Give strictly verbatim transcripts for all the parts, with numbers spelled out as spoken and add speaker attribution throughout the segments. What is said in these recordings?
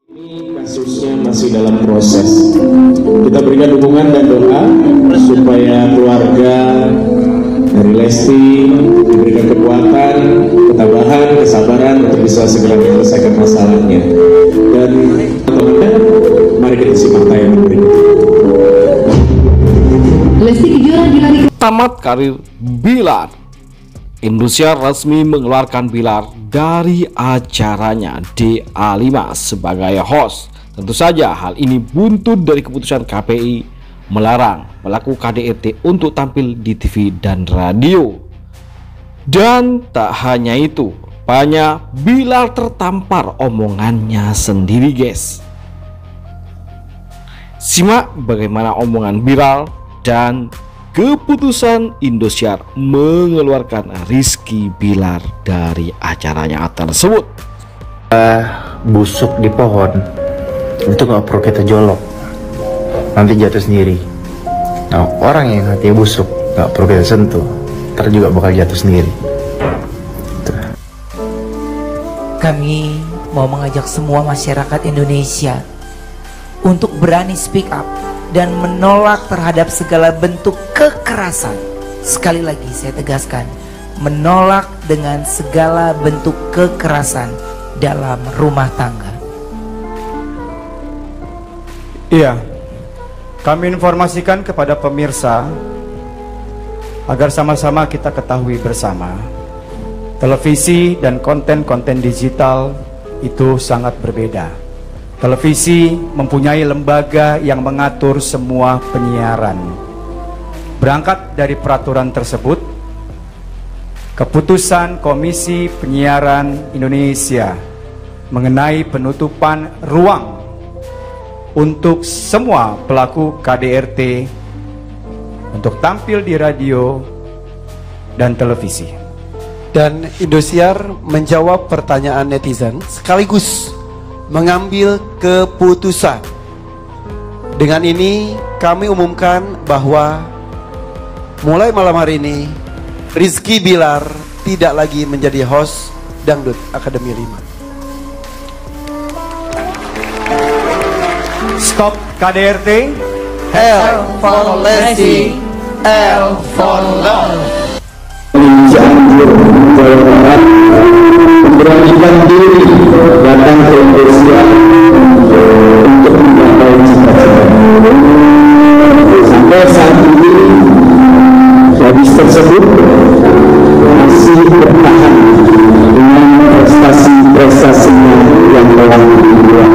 Speaker 1: Ini kasusnya masih dalam proses. Kita berikan dukungan dan doa supaya keluarga dari Lesti diberikan kekuatan, ketabahan, kesabaran untuk bisa segera menyelesaikan masalahnya. Dan teman-teman, mari kita simak tayangan berikut.
Speaker 2: Lesti Kejora dilari
Speaker 3: tamat karir Bilar. Indosiar resmi mengeluarkan Bilar dari acaranya D A lima sebagai host. Tentu saja hal ini buntut dari keputusan K P I melarang pelaku K D R T untuk tampil di T V dan radio. Dan tak hanya itu, rupanya Bilar tertampar omongannya sendiri, guys. Simak bagaimana omongan Bilar dan keputusan Indosiar mengeluarkan Rizky Bilar dari acaranya tersebut.
Speaker 4: Uh, busuk di pohon itu nggak perlu kita jolok, nanti jatuh sendiri. Nah, orang yang hatinya busuk nggak perlu kita sentuh, ntar juga bakal jatuh sendiri. Tuh.
Speaker 5: Kami mau mengajak semua masyarakat Indonesia untuk berani speak up dan menolak terhadap segala bentuk kekerasan. Sekali lagi saya tegaskan, menolak dengan segala bentuk kekerasan dalam rumah tangga.
Speaker 6: Iya, kami informasikan kepada pemirsa agar sama-sama kita ketahui bersama, televisi dan konten-konten digital itu sangat berbeda. Televisi mempunyai lembaga yang mengatur semua penyiaran. Berangkat dari peraturan tersebut, keputusan Komisi Penyiaran Indonesia mengenai penutupan ruang untuk semua pelaku K D R T untuk tampil di radio dan televisi.
Speaker 7: Dan Indosiar menjawab pertanyaan netizen sekaligus mengambil keputusan. Dengan ini kami umumkan bahwa mulai malam hari ini Rizky Bilar tidak lagi menjadi host Dangdut Akademi lima.
Speaker 6: Stop K D R T.
Speaker 7: L for Lesti, L for love.
Speaker 1: Cianjur, Jawa Barat, memberanikan diri datang ke Indonesia untuk mencapai cita-cita. Sampai saat ini, gadis tersebut masih bertahan dengan prestasi-prestasinya yang telah dibuat.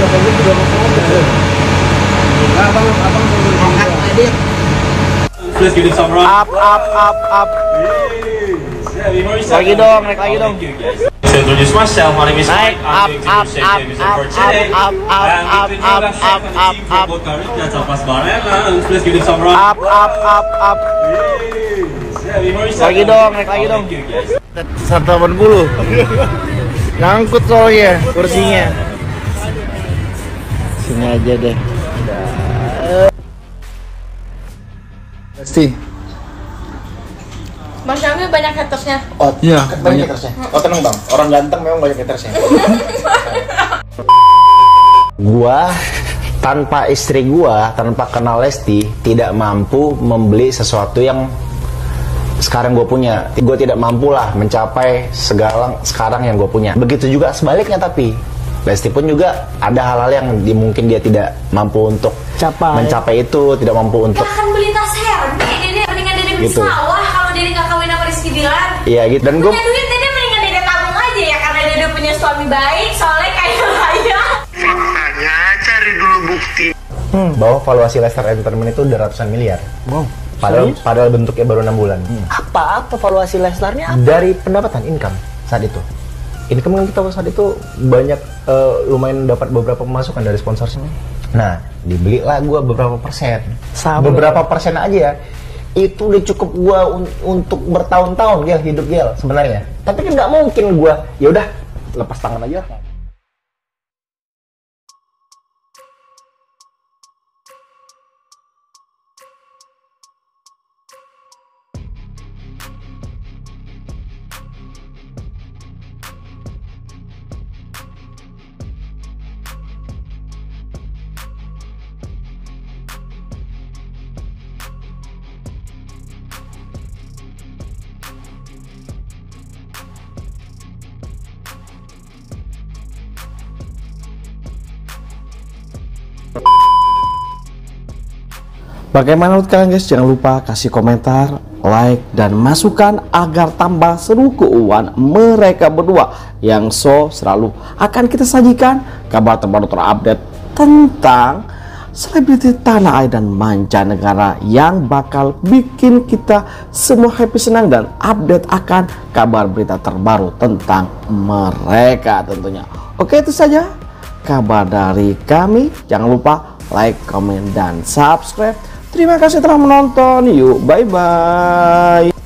Speaker 8: Please give it some round.
Speaker 9: Up, up, up, up. Lagi dong, naik lagi dong.
Speaker 8: To introduce myself, my name is
Speaker 9: Naik,
Speaker 8: Mike.
Speaker 9: up,
Speaker 8: I'm going to
Speaker 9: up,
Speaker 8: shake
Speaker 9: up,
Speaker 8: the music
Speaker 9: up,
Speaker 8: for today.
Speaker 9: up, up,
Speaker 8: And
Speaker 9: up,
Speaker 8: if you
Speaker 9: up,
Speaker 8: know
Speaker 9: up,
Speaker 8: that
Speaker 9: up,
Speaker 8: seventy
Speaker 9: up.
Speaker 8: for Karin, that's up as Barella. Please give it some round.
Speaker 9: Up, up, up, up. Lagi dong, naik lagi dong. seratus delapan puluh. Ngangkut soalnya kursinya. Sini aja deh.
Speaker 7: Pasti.
Speaker 10: Bang Syamil banyak hatersnya.
Speaker 4: Oh iya, banyak hatersnya. Oh tenang bang, orang ganteng memang banyak hatersnya. Gua tanpa istri gua, tanpa kenal Lesti, tidak mampu membeli sesuatu yang sekarang gue punya. Gue tidak mampu lah mencapai segala sekarang yang gue punya. Begitu juga sebaliknya, tapi Lesti pun juga ada hal-hal yang di, mungkin dia tidak mampu untuk
Speaker 9: Capai.
Speaker 4: mencapai itu, tidak mampu untuk.
Speaker 10: Gak akan beli tas Hermes, Dede mendingan Dede beli
Speaker 4: Gitu.
Speaker 10: sawah kalau Dede gak kawin sama Rizky Bilar.
Speaker 4: Iya gitu. Dan gue
Speaker 10: Punya duit Dede mendingan Dede tabung aja ya, karena Dede punya suami baik, soalnya kaya raya.
Speaker 11: Faktanya cari dulu bukti.
Speaker 4: hmm, bahwa valuasi Lester Entertainment itu udah ratusan miliar.
Speaker 9: Wow.
Speaker 4: Padahal, padahal bentuknya baru enam bulan. Hmm.
Speaker 9: Apa apa valuasi Leslarnya?
Speaker 4: Dari pendapatan income saat itu. Income kan kita saat itu banyak eh, lumayan dapat beberapa pemasukan dari sponsor. Nah, dibelilah gue beberapa persen.
Speaker 9: Sabar.
Speaker 4: Beberapa persen aja ya. Itu udah cukup gue un- untuk bertahun-tahun Gel hidup Gel sebenarnya. Tapi kan nggak mungkin gue, ya udah lepas tangan aja.
Speaker 3: Bagaimana menurut kalian guys? Jangan lupa kasih komentar, like, dan masukan agar tambah seru keuangan mereka berdua yang so selalu akan kita sajikan kabar terbaru terupdate tentang selebriti tanah air dan mancanegara yang bakal bikin kita semua happy, senang, dan update akan kabar berita terbaru tentang mereka tentunya. Oke, itu saja kabar dari kami. Jangan lupa like, komen, dan subscribe. Terima kasih telah menonton. Yuk, bye-bye.